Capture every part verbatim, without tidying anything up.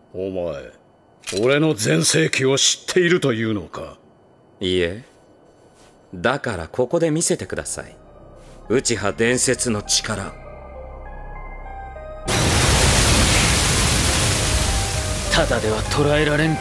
お前、俺の全盛期を知っているというのか。 いいえ、だからここで見せてください。内葉伝説の力。 ただでは捕らえられんか。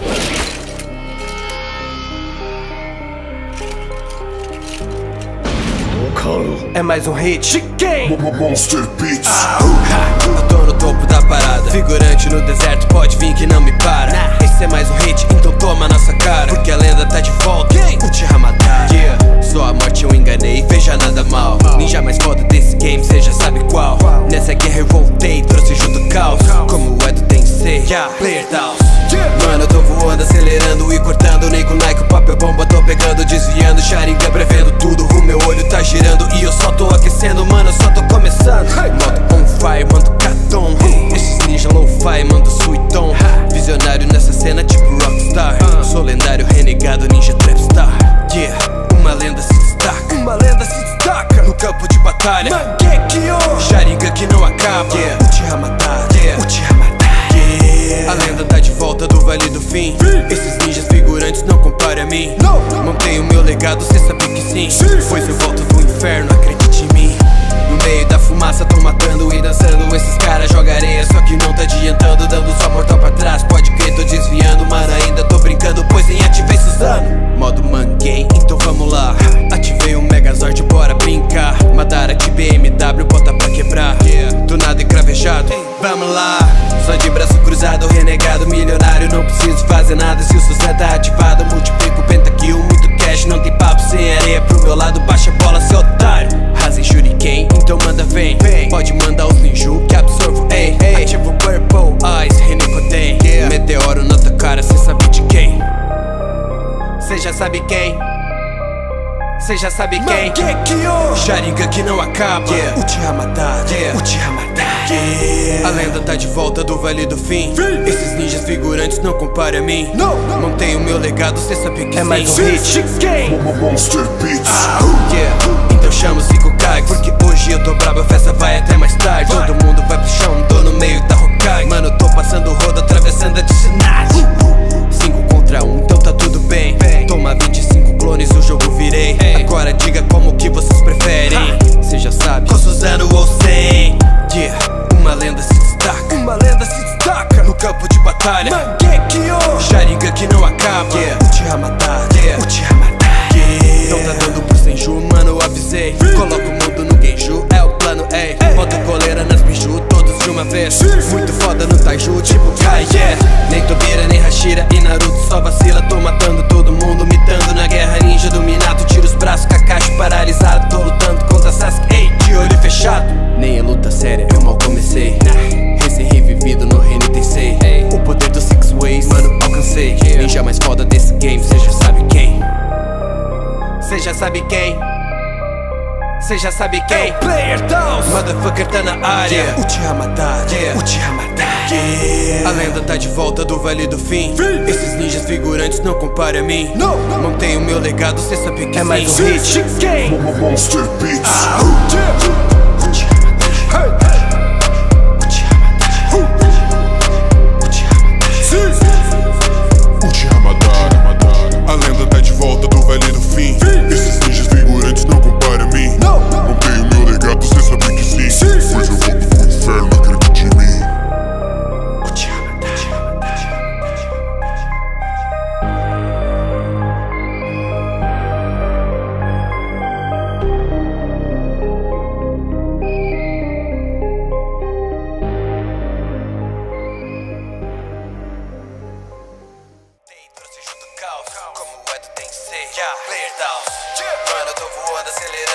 É mais um hit. Chiquem. Monster Beats. Ah, uh, eu tô no topo da parada. Figurante no deserto, pode vir que não me para. Esse é mais um hit, então toma nossa cara. Porque a lenda tá de volta, Uchiha Madara. Yeah. Só a morte eu enganei, veja nada mal. Ninja mais foda desse game, cê já sabe qual. Nessa guerra eu voltei, trouxe junto o caos. Como o Edo tem que ser, yeah. Player Downs. Mano, eu tô voando, acelerando e cortando. Nem com Nike, o papel bomba, tô pegando, desviando. Sharingan prevendo tudo, o meu olho tá girando. E eu só tô aquecendo, mano, eu só tô começando. Modo on fire, mando catom. Esses ninja low-fi, mando suiton. Visionário nessa cena, tipo rockstar. Sou lendário, renegado, ninja trapstar. Yeah, uma lenda se destaca. Uma lenda se destaca no campo de batalha. Mangekyo, Sharingan que não acaba. Yeah, Uchiha Madara. Yeah, Uchiha Madara. A lenda tá de volta do Vale do Fim. Esses ninjas figurantes não compare a mim. Montei o meu legado, cê sabe que sim. Pois eu volto do inferno, acredite em mim. No meio da fumaça tô matando e dançando. Esses caras jogam areia, só que não tá adiantando. Dando só mortal pra trás, pode crer, tô desviando. Mano, ainda tô brincando, pois nem ativei Suzano. Modo Mangame, então vamos lá. Ativei o Megazord, bora brincar. Madara de B M W, bota pra quebrar. Do nada encravejado, vamos lá. Só de braço cruzado, renegado, milionário. Não preciso fazer nada se o Suzano tá ativado. Multiplico pentakill, muito cash, não tem papo sem areia. Pro meu lado, baixa a bola, seu otário. Rasen Shuriken, então manda vem. Pode mandar os ninju que absorvo, ei, ei. Ativo Purple Eyes, Renecoden. Meteoro na tua cara, cê sabe de quem? Cê já sabe quem? Cê já sabe quem? Mangekyo, Sharingan que não acaba. Yeah. Uchiha Madara. Yeah. Uchiha Madara. Yeah. A lenda tá de volta do Vale do Fim. Fim. Esses ninjas figurantes não compare a mim. No. Montei o meu legado, cê sabe que é sim. Mais um hit. Monster Beats. Ah, uh, yeah. Então chama os cinco Kage, porque hoje eu tô brabo, a festa vai até mais tarde. Vai. Todo mundo vai pro chão, tô no meio da Hokage. Mano, eu tô passando rodo, atravessando a cidade. Cinco contra um, então tá tudo bem. bem. Toma vinte e cinco clones, o jogo virei. Hey. Agora diga como que vocês preferem. Cê já sabe, com Suzano ou sem. Yeah, uma lenda se destaca. Uma lenda se destaca no campo de batalha. Mangekyo, Sharingan que não acaba. Yeah, Uchiha Madara. Yeah, Uchiha Madara. Yeah. Não tá dando pro Senju, mano, eu avisei. Coloca o mundo no Genju, é o plano, ei. Bota coleira nas biju, todos de uma vez. Muito foda no Taiju, tipo Kai, yeah. Nem Tobira, nem Hashira e Naruto só vacila. Tô matando todo mundo, mitando na guerra ninja do Minato. Tira os braços, Kakashi paralisado. Tô lutando contra Sasuke, ei, de olho fechado. Nem é luta séria, eu mal comecei. Recém-revivido no Reino Tensei. O poder dos Six Ways, mano, alcancei. Ninja mais foda desse game, cê já sabe quem? Cê já sabe quem? Cê já sabe quem? Player Downs. Motherfucker tá na área. Yeah. Uchiha Madara. Yeah. Uchiha Madara. Yeah. A lenda tá de volta do Vale do Fim. Fim. Esses ninjas figurantes não compare a mim. No. Montei o meu legado, cê sabe que é sim. Mais um hit. Monster Beats. Ah, uh, yeah. Uchiha Madara. A lenda tá de volta do Vale do Fim. Esses ninjas figurantes não compare a mim. Montei o meu legado, cê sabe que sim. Pois eu volto do inferno, acredite em mim. Uchiha Como o Edo tem que ser. Yeah. Player Downs. Mano, eu tô voando, acelerando